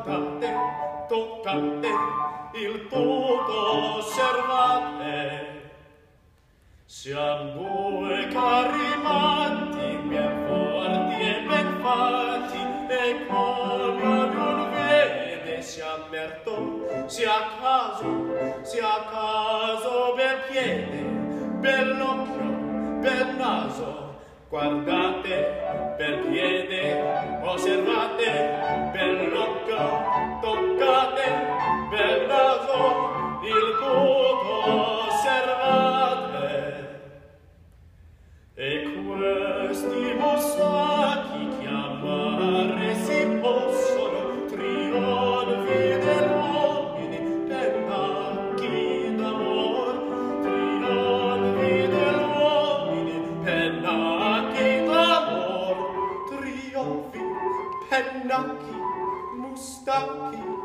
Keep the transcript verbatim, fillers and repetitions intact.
guardate, toccate, il tutto osservate. Siam due cari matti, ben forti e ben fatti, e come ognuno vede, sia merto, sia caso, sia caso, bel piede, bell'occhio, bel naso. Guardate, bel piede, osservate, bell'occhio, toccate, bel naso, il tutto osservate. E questi mostacchi chiamare si possono trionfi dell'uomini, pennacchi d'amor, trionfi dell'uomini, pennacchi d'amor, trionfi, pennacchi, mustacchi,